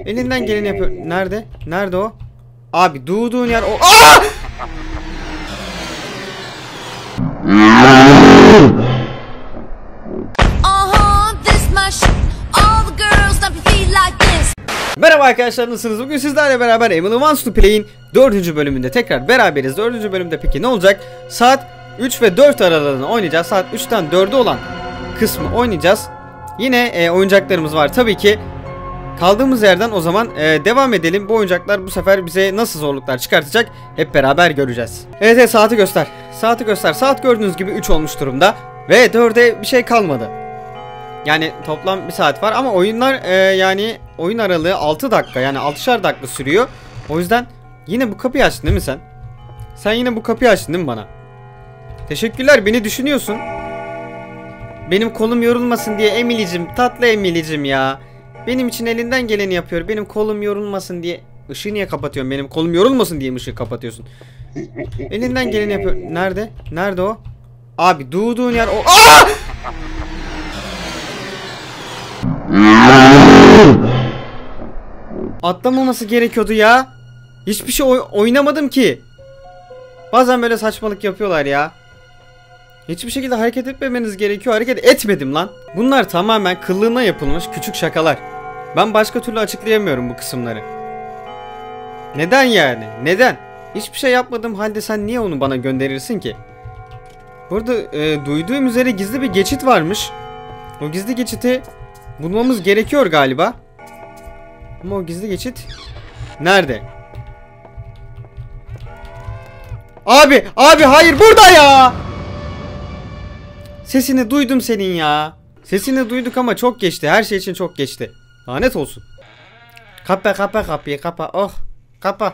Elinden geleni yapıyor. Nerede? Nerede o? Abi doğduğun yer o. Aa! Merhaba arkadaşlar, nasılsınız? Bugün sizlerle beraber Emily Wants to Play'in 4. bölümünde tekrar beraberiz. 4. bölümde peki ne olacak? Saat 3 ve 4 aralığını oynayacağız. Saat 3'ten 4'e olan kısmı oynayacağız. Yine oyuncaklarımız var tabii ki. Kaldığımız yerden o zaman devam edelim. Bu oyuncaklar bu sefer bize nasıl zorluklar çıkartacak hep beraber göreceğiz. Evet, saati göster. Saati göster. Saat gördüğünüz gibi 3 olmuş durumda. Ve 4'e bir şey kalmadı. Yani toplam 1 saat var ama oyunlar yani oyun aralığı 6 dakika, yani 6'şar dakika sürüyor. O yüzden yine bu kapıyı açtın değil mi sen? Sen yine bu kapıyı açtın değil mi bana? Teşekkürler, beni düşünüyorsun. Benim kolum yorulmasın diye Emily'cim, tatlı Emily'cim ya. Benim için elinden geleni yapıyor. Benim kolum yorulmasın diye. Işığı niye kapatıyorsun? Benim kolum yorulmasın diye ışığı kapatıyorsun. Elinden geleni yapıyor. Nerede? Nerede o? Abi doğduğun yer o. Aa! Atlamaması gerekiyordu ya. Hiçbir şey oynamadım ki. Bazen böyle saçmalık yapıyorlar ya. Hiçbir şekilde hareket etmemeniz gerekiyor. Hareket etmedim lan. Bunlar tamamen kıllığına yapılmış küçük şakalar. Ben başka türlü açıklayamıyorum bu kısımları. Neden yani? Neden? Hiçbir şey yapmadığım halde sen niye onu bana gönderirsin ki? Burada duyduğum üzere gizli bir geçit varmış. O gizli geçiti bulmamız gerekiyor galiba. Ama o gizli geçit nerede? Abi hayır, burada ya. Sesini duydum senin ya. Sesini duyduk ama çok geçti. Her şey için çok geçti. Lanet olsun. Kapa kapıyı kapa. Oh, kapa.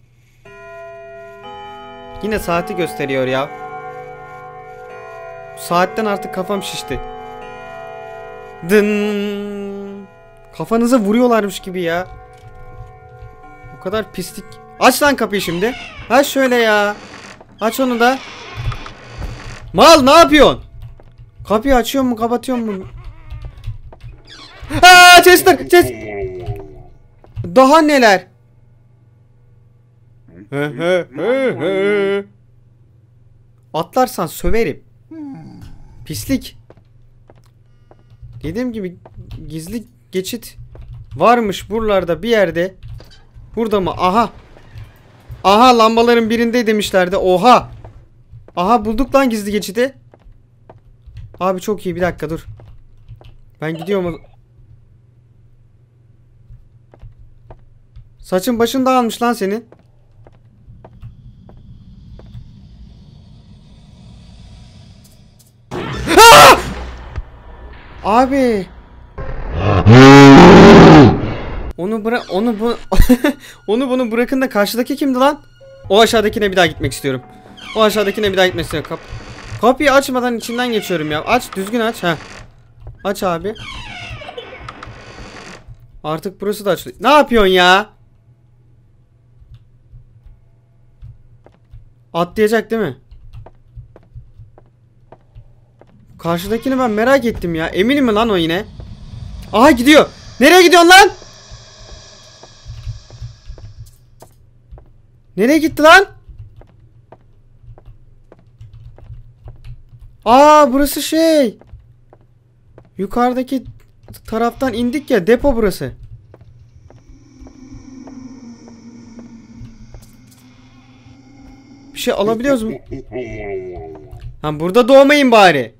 Yine saati gösteriyor ya. Saatten artık kafam şişti. Dın. Kafanıza vuruyorlarmış gibi ya. O kadar pislik. Aç lan kapıyı şimdi. Ha şöyle ya. Aç onu da. Mal, ne yapıyorsun? Kapıyı açıyor mu, kapatıyor mu? Aa, Chester. Daha neler? Atlarsan söverim. Pislik. Dediğim gibi gizli geçit varmış buralarda bir yerde. Burada mı? Aha. Aha, lambaların birinde demişlerdi. Oha. Aha, bulduk lan gizli geçidi. Abi çok iyi, bir dakika dur. Ben gidiyorum. Saçın başın dağılmış lan senin. Ah! Abi. Onu bırak, onu bunu bırakın da karşıdaki kimdi lan? O aşağıdakine bir daha gitmek istiyorum. O aşağıdakine bir daha gitmek istiyorum. Kapıyı açmadan içinden geçiyorum ya. Aç, düzgün aç. Heh. Aç abi. Artık burası da açılıyor. Ne yapıyorsun ya? Atlayacak değil mi? Karşıdakini ben merak ettim ya. Eminim mi lan o yine? Aha, gidiyor. Nereye gidiyorsun lan? Nereye gitti lan? Aa, burası şey. Yukarıdaki taraftan indik ya, depo burası. Bir şey alabiliyoruz mu? Ha, burada doğmayın bari.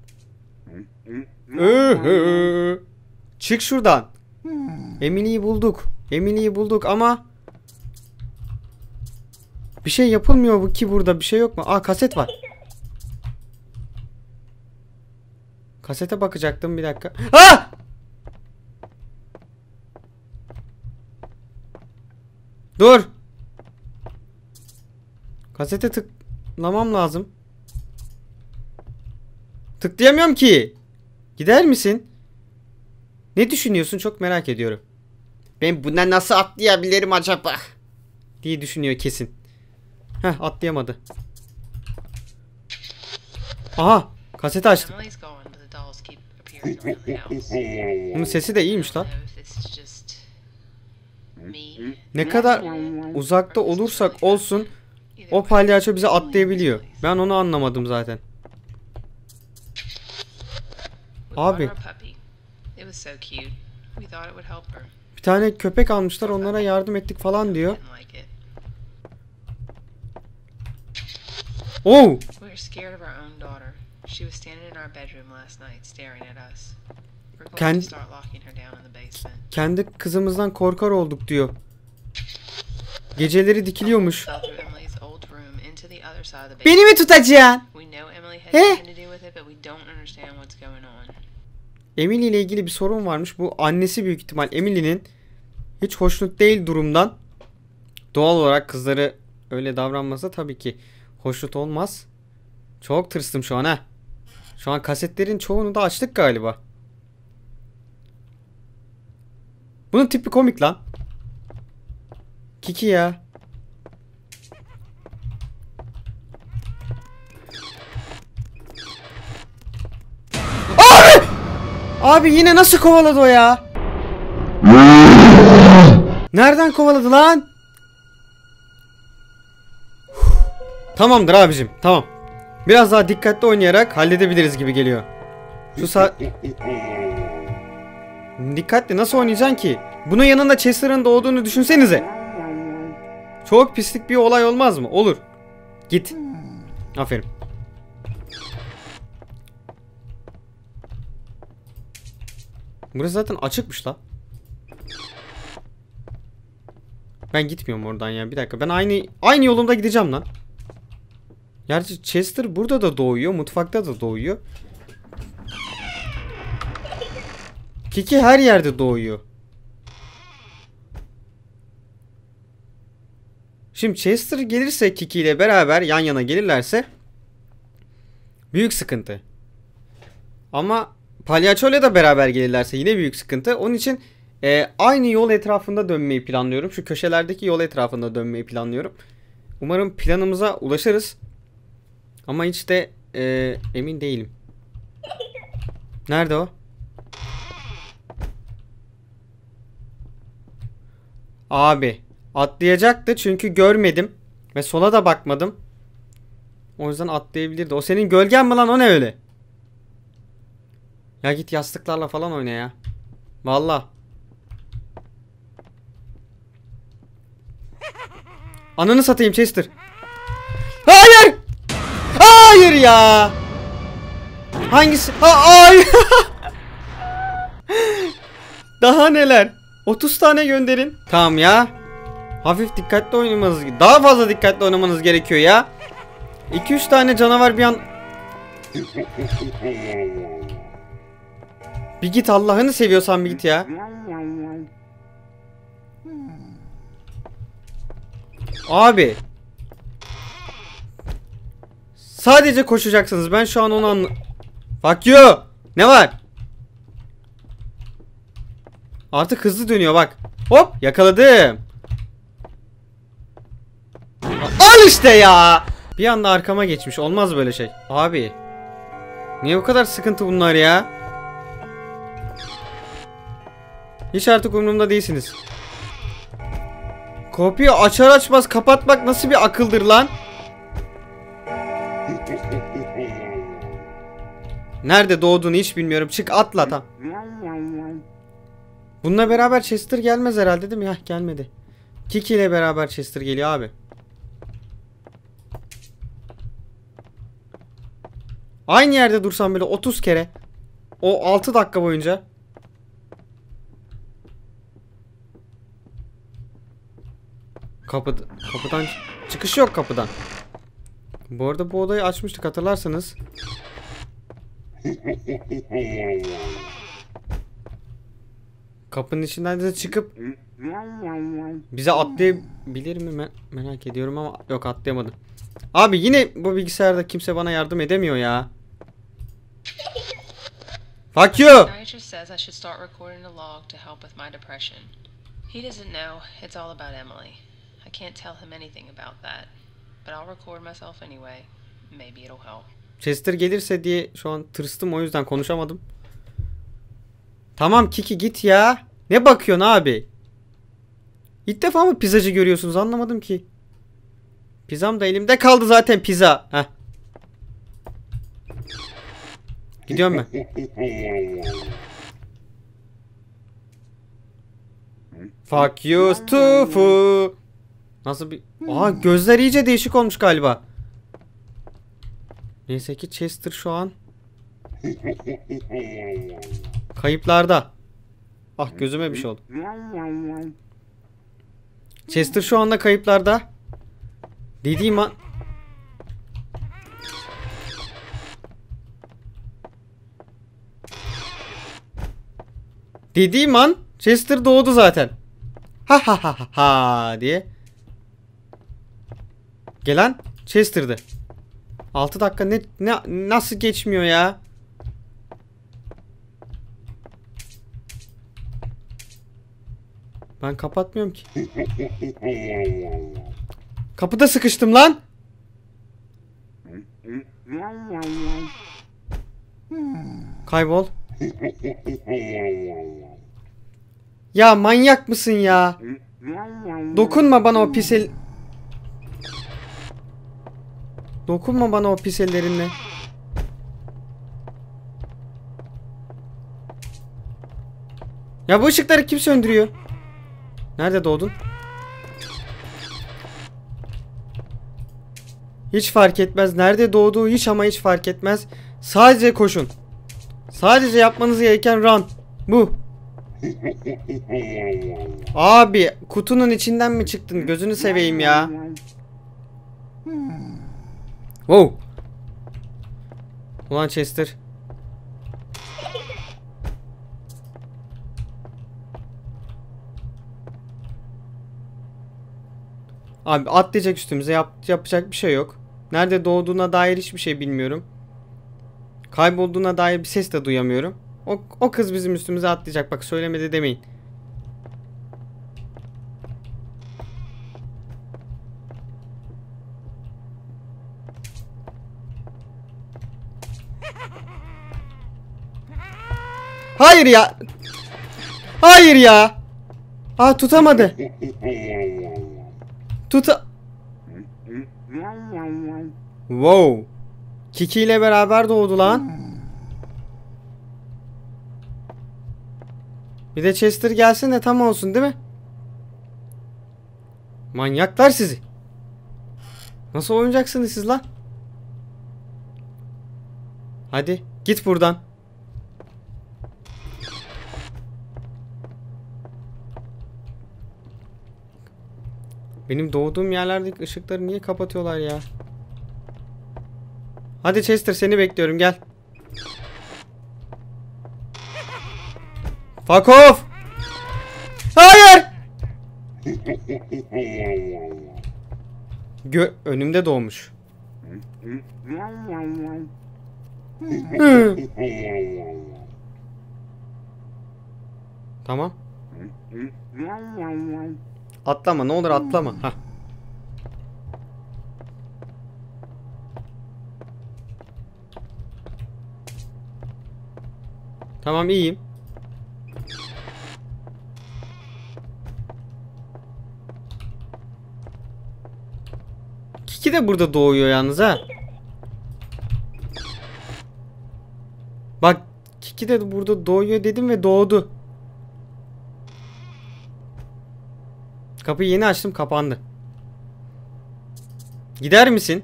Çık şuradan. Emily'yi bulduk. Emily'yi bulduk ama bir şey yapılmıyor bu ki, burada bir şey yok mu? Aa, kaset var. Kasete bakacaktım, bir dakika. Ah! Dur. Kasete tıklamam lazım. Tıklayamıyorum ki. Gider misin? Ne düşünüyorsun, çok merak ediyorum. Ben buna nasıl atlayabilirim acaba diye düşünüyor kesin. Heh, atlayamadı. Aha, kaseti açtım. Bunun sesi de iyiymiş lan. Ne kadar uzakta olursak olsun o palyaço bize atlayabiliyor. Ben onu anlamadım zaten. Abi. Bir tane köpek almışlar, onlara yardım ettik falan diyor. Oh! Kendi kızımızdan korkar olduk diyor. Geceleri dikiliyormuş. Beni mi tutacaksın? He? Emily ile ilgili bir sorun varmış. Bu annesi büyük ihtimal Emily'nin hiç hoşnut değil durumdan. Doğal olarak kızları öyle davranmasa tabii ki hoşnut olmaz. Çok tırstım şu an ha. Şu an kasetlerin çoğunu da açtık galiba. Bunun tipi komik lan. Kiki ya. Abi! Abi yine nasıl kovaladı o ya? Nereden kovaladı lan? Tamamdır abicim, tamam. Biraz daha dikkatli oynayarak halledebiliriz gibi geliyor. Dikkatli nasıl oynayacaksın ki? Bunun yanında Chester'ın doğduğunu düşünsenize. Çok pislik bir olay olmaz mı? Olur. Git. Aferin. Burası zaten açıkmış la. Ben gitmiyorum oradan ya. Bir dakika. Ben aynı yolumda gideceğim lan. Gerçi Chester burada da doğuyor. Mutfakta da doğuyor. Kiki her yerde doğuyor. Şimdi Chester gelirse Kiki ile beraber yan yana gelirlerse büyük sıkıntı. Ama Palyaço ile de beraber gelirlerse yine büyük sıkıntı. Onun için aynı yol etrafında dönmeyi planlıyorum. Şu köşelerdeki yol etrafında dönmeyi planlıyorum. Umarım planımıza ulaşırız. Ama hiç de emin değilim. Nerede o? Abi atlayacaktı çünkü görmedim. Ve sola da bakmadım. O yüzden atlayabilirdi. O senin gölgen mi lan, o ne öyle? Ya git yastıklarla falan oyna ya. Vallahi. Ananı satayım Chester. Hayır! Hayır ya! Hangisi? Hayır! Daha neler? 30 tane gönderin. Tamam ya. Hafif dikkatli oynamanız, daha fazla dikkatli oynamanız gerekiyor ya. 2-3 tane canavar bir an. Bir git, Allah'ını seviyorsan bir git ya. Abi. Sadece koşacaksınız. Ben şu an onu Fuck you. Ne var? Artık hızlı dönüyor bak. Hop yakaladım. Al işte ya. Bir anda arkama geçmiş. Olmaz böyle şey. Abi. Niye bu kadar sıkıntı bunlar ya? Hiç artık umurumda değilsiniz. Kapıyı açar açmaz kapatmak nasıl bir akıldır lan? Nerede doğduğunu hiç bilmiyorum. Çık atla tam. Bununla beraber Chester gelmez herhalde değil mi? Heh, gelmedi. Kiki ile beraber Chester geliyor abi. Aynı yerde dursam böyle 30 kere. O 6 dakika boyunca. Kapıdan çıkış yok kapıdan. Bu arada bu odayı açmıştık hatırlarsanız. Kapının içinden de çıkıp bize atlayabilir mi merak ediyorum ama yok, atlayamadım. Abi yine bu bilgisayarda kimse bana yardım edemiyor ya. Fuck you. He doesn't know. It's all about Emily. I can't tell him anything about that. But I'll record myself anyway. Maybe it'll help. Chester gelirse diye şu an tırstım, o yüzden konuşamadım. Tamam Kiki git ya. Ne bakıyorsun abi? İlk defa mı pizzacı görüyorsunuz? Anlamadım ki. Pizzam da elimde kaldı zaten pizza. Heh. Gidiyorum ben. Fuck you Stufu. Nasıl bir... Aa, gözler iyice değişik olmuş galiba. Neyse ki Chester şu an kayıplarda. Ah, gözüme bir şey oldu. Chester şu anda kayıplarda. Dediğim an... Dediğim an Chester doğdu zaten. Ha ha ha ha diye. Gelen Chester'dı. 6 dakika nasıl geçmiyor ya? Ben kapatmıyorum ki. Kapıda sıkıştım lan. Kaybol. Ya manyak mısın ya? Dokunma bana o pis el... Dokunma bana o pis ellerinle. Ya bu ışıkları kim söndürüyor? Nerede doğdun? Hiç fark etmez. Nerede doğduğu hiç ama hiç fark etmez. Sadece koşun. Sadece yapmanız gereken run. Bu. Abi kutunun içinden mi çıktın? Gözünü seveyim ya. Wow. Ulan Chester. Abi atlayacak üstümüze, yapacak bir şey yok. Nerede doğduğuna dair hiçbir şey bilmiyorum. Kaybolduğuna dair bir ses de duyamıyorum. O kız bizim üstümüze atlayacak, bak söylemedi demeyin. Hayır ya. Hayır ya. Aa, tutamadı. Wow. Kiki ile beraber doğdu lan. Bir de Chester gelsin de tam olsun değil mi? Manyaklar sizi. Nasıl oynayacaksınız siz lan? Hadi git buradan. Benim doğduğum yerlerdeki ışıkları niye kapatıyorlar ya? Hadi Chester, seni bekliyorum, gel. Fuck off! Hayır! Önümde doğmuş. Tamam. Atlama, ne olur atlama. Hah. Tamam, iyiyim. Kiki de burada doğuyor yalnız ha. Bak, Kiki de burada doğuyor dedim ve doğdu. Kapıyı yeni açtım, kapandı. Gider misin?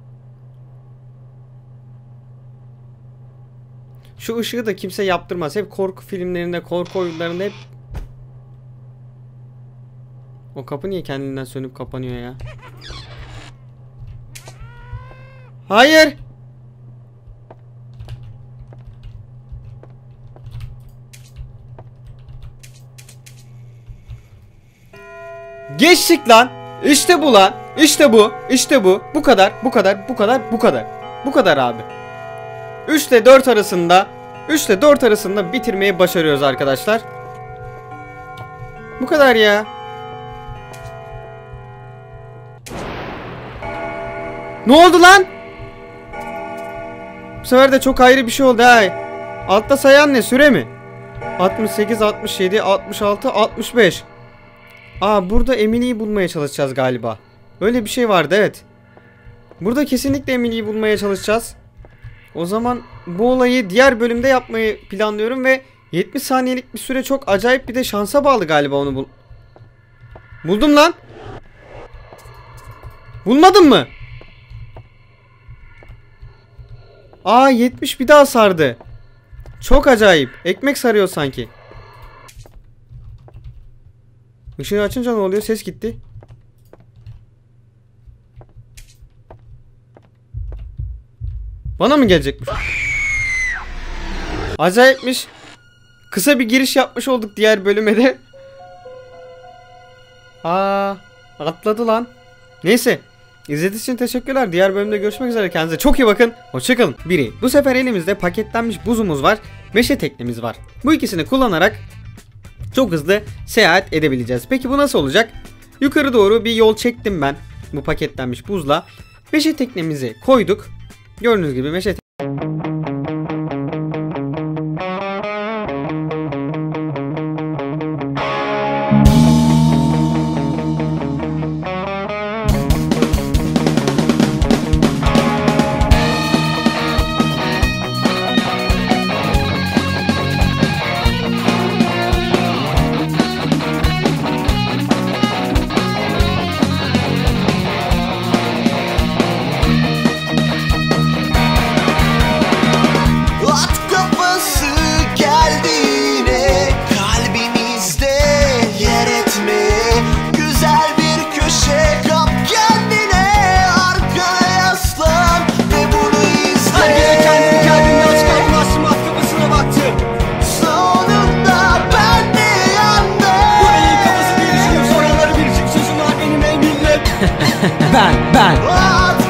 Şu ışığı da kimse yaptırmaz. Hep korku filmlerinde, korku oyunlarında hep... O kapı niye kendinden sönüp kapanıyor ya? Hayır! Geçtik lan. İşte bu lan. İşte bu. İşte bu. Bu kadar. Bu kadar. Bu kadar. Bu kadar. Bu kadar abi. 3 ile 4 arasında 3 ile 4 arasında bitirmeyi başarıyoruz arkadaşlar. Bu kadar ya. Ne oldu lan? Bu sefer de çok ayrı bir şey oldu ha. Altta sayan ne? Süre mi? 68, 67, 66, 65. Aa, burada Emily'yi bulmaya çalışacağız galiba. Öyle bir şey vardı, evet. Burada kesinlikle Emily'yi bulmaya çalışacağız. O zaman bu olayı diğer bölümde yapmayı planlıyorum ve 70 saniyelik bir süre çok acayip, bir de şansa bağlı galiba onu Buldum lan. Bulmadın mı? Aa, 70 bir daha sardı. Çok acayip. Ekmek sarıyor sanki. Işığı açınca ne oluyor? Ses gitti. Bana mı gelecekmiş? Acayipmiş. Kısa bir giriş yapmış olduk diğer bölüme de. Aa, atladı lan. Neyse. İzlediğiniz için teşekkürler. Diğer bölümde görüşmek üzere. Kendinize çok iyi bakın. Hoşçakalın. Biri. Bu sefer elimizde paketlenmiş buzumuz var. Meşe teknemiz var. Bu ikisini kullanarak çok hızlı seyahat edebileceğiz. Peki bu nasıl olacak? Yukarı doğru bir yol çektim ben. Bu paketlenmiş buzla. Meşe teknemizi koyduk. Gördüğünüz gibi meşe ben